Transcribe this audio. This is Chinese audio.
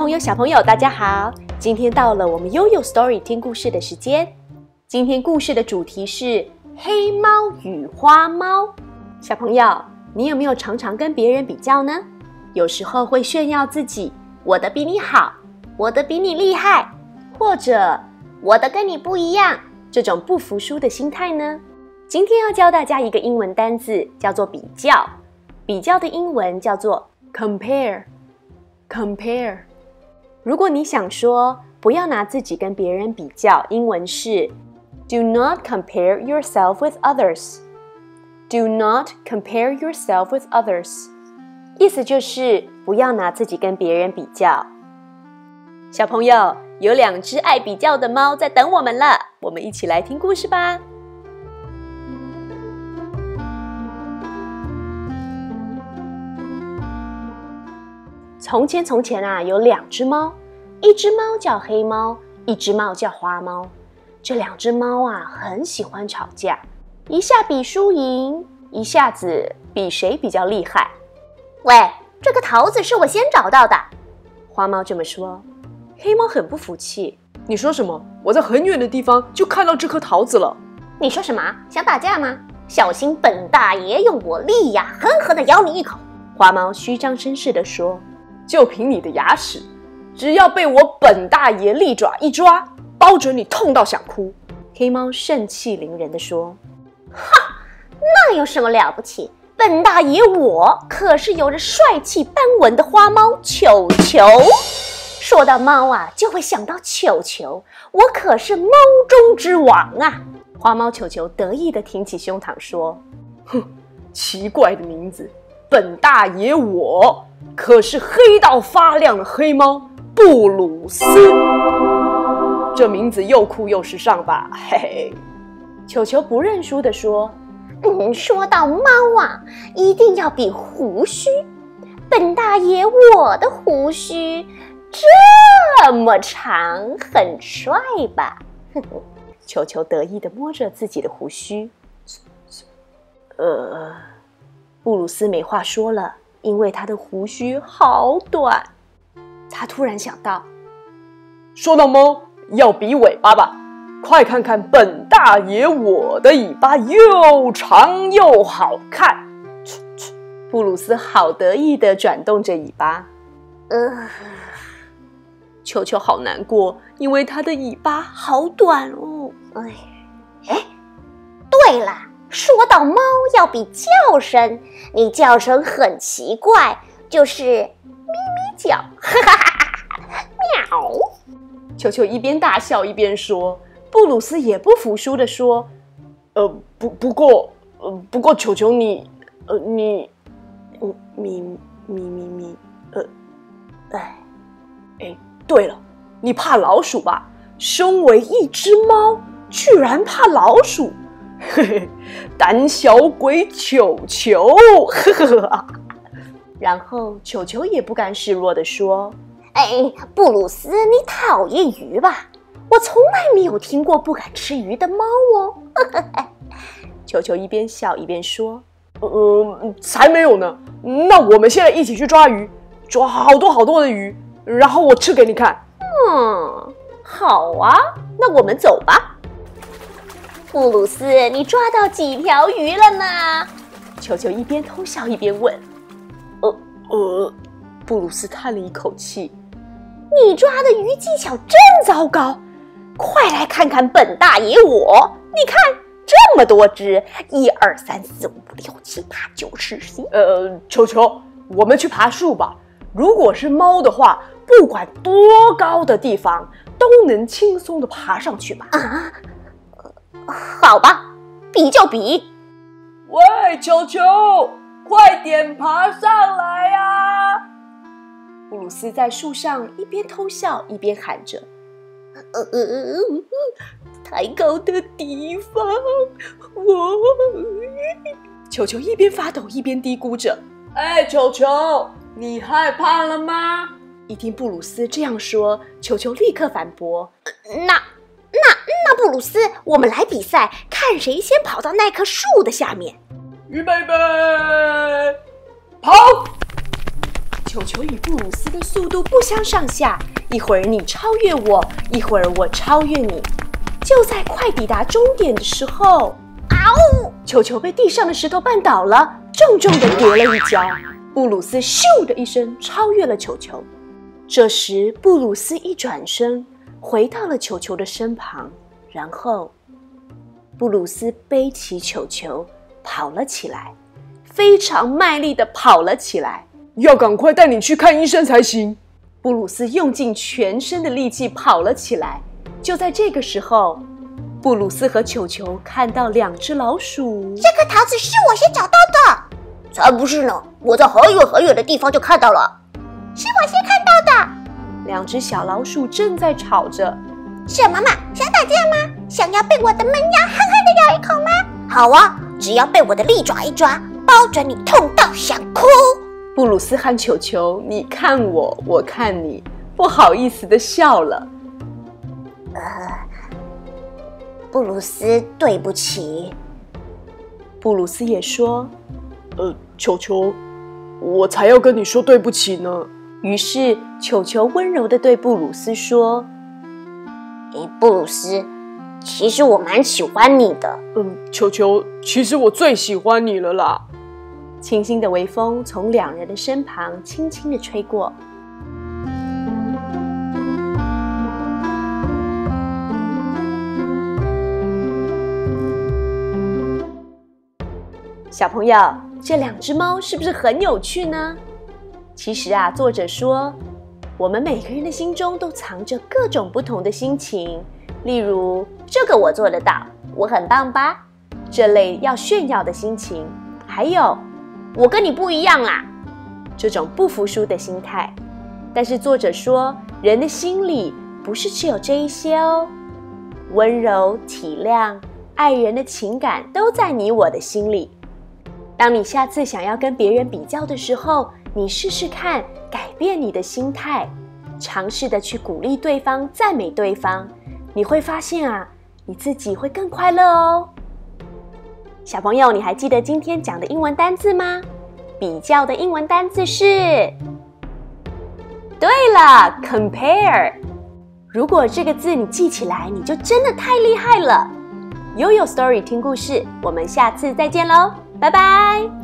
小朋友，大家好！今天到了我们悠悠 Story 听故事的时间。今天故事的主题是黑猫与花猫。小朋友，你有没有常常跟别人比较呢？有时候会炫耀自己，我的比你好，我的比你厉害，或者我的跟你不一样，这种不服输的心态呢？今天要教大家一个英文单字，叫做比较。比较的英文叫做 compare。如果你想说不要拿自己跟别人比较，英文是 Do not compare yourself with others. Do not compare yourself with others. 意思就是不要拿自己跟别人比较。小朋友，有2只爱比较的猫在等我们了，我们一起来听故事吧。从前啊，有2只猫，一只猫叫黑猫，一只猫叫花猫。这2只猫啊，很喜欢吵架，一下比输赢，一下子比谁比较厉害。 喂，这个桃子是我先找到的。 花猫这么说，黑猫很不服气。 你说什么？我在很远的地方就看到这颗桃子了。 你说什么？想打架吗？小心本大爷用我利牙狠狠地咬你一口。 花猫虚张声势地说， 就凭你的牙齿，只要被我本大爷利爪一抓，包准你痛到想哭。 黑猫盛气凌人地说， 哈，那有什么了不起？本大爷我可是有着帅气斑纹的花猫球球。说到猫啊，就会想到球球，我可是猫中之王啊。 花猫球球得意地挺起胸膛说， 哼，奇怪的名字，本大爷我可是黑到发亮的黑猫布鲁斯。这名字又酷又时尚吧，嘿嘿。 球球不认输地说， 说到猫啊，一定要比胡须。本大爷我的胡须这么长，很帅吧？ 球球得意地摸着自己的胡须。布鲁斯没话说了，因为他的胡须好短。他突然想到， 说到猫，要比尾巴吧。快看看本大爷我的尾巴又长又好看。 布鲁斯好得意地转动着尾巴。球球好难过，因为他的尾巴好短哦。 对了，说到猫要比叫声，你叫声很奇怪，就是咪咪叫，哈哈哈哈，喵。 球球一边大笑一边说，布鲁斯也不服输地说， 不过球球你对了，你怕老鼠吧？身为一只猫，居然怕老鼠，嘿嘿，胆小鬼球球，呵呵呵。 然后球球也不甘示弱地说， 布鲁斯，你讨厌鱼吧？我从来没有听过不敢吃鱼的猫哦。 球球一边笑一边说， 才没有呢。那我们现在一起去抓鱼，抓好多的鱼，然后我吃给你看。 好啊，那我们走吧。 布鲁斯，你抓到几条鱼了呢？ 球球一边偷笑一边问。布鲁斯叹了一口气， 你抓的鱼技巧真糟糕，快来看看本大爷我，你看这么多只，1、2、3、4、5、6、7、8、9、10、11。 球球，我们去爬树吧。如果是猫的话，不管多高的地方都能轻松地爬上去吧？ 好吧，比就比。 喂，球球，快点爬上来呀！ 布鲁斯在树上一边偷笑一边喊着， 太高的地方， 球球一边发抖一边嘀咕着， 球球，你害怕了吗？ 一听布鲁斯这样说，球球立刻反驳， 那布鲁斯，我们来比赛，看谁先跑到那棵树的下面。 预备，跑！ 球球与布鲁斯的速度不相上下，一会儿你超越我，一会儿我超越你。就在快抵达终点的时候，球球被地上的石头绊倒了，重重地跌了一跤。布鲁斯咻的一声超越了球球。这时，布鲁斯一转身，回到了球球的身旁，然后布鲁斯背起球球跑了起来，非常卖力地跑了起来。 要赶快带你去看医生才行。 布鲁斯用尽全身的力气跑了起来。就在这个时候，布鲁斯和球球看到2只老鼠。 这颗桃子是我先找到的。才不是呢，我在很远很远的地方就看到了。是我先看到的。 2只小老鼠正在吵着。 什么嘛？想打架吗？想要被我的门牙狠狠地咬一口吗？好啊，只要被我的利爪一抓，包准你痛到想哭。 布鲁斯和球球，你看我，我看你，不好意思地笑了。 布鲁斯，对不起。 布鲁斯也说：“ 球球，我才要跟你说对不起呢。” 于是球球温柔地对布鲁斯说：“ 布鲁斯，其实我蛮喜欢你的。” 球球，其实我最喜欢你了啦。 清新的微风从2人的身旁轻轻地吹过。小朋友，这2只猫是不是很有趣呢？其实啊，作者说，我们每个人的心中都藏着各种不同的心情，例如这个我做得到，我很棒吧，这类要炫耀的心情，还有我跟你不一样啦，这种不服输的心态。但是作者说，人的心里不是只有这一些哦，温柔、体谅、爱人的情感都在你我的心里。当你下次想要跟别人比较的时候，你试试看改变你的心态，尝试的去鼓励对方，赞美对方，你会发现啊，你自己会更快乐哦。小朋友，你还记得今天讲的英文单字吗？比较的英文单字是，对了 ，compare。如果这个字你记起来，你就真的太厉害了。YoYo Story 听故事，我们下次再见喽，拜拜。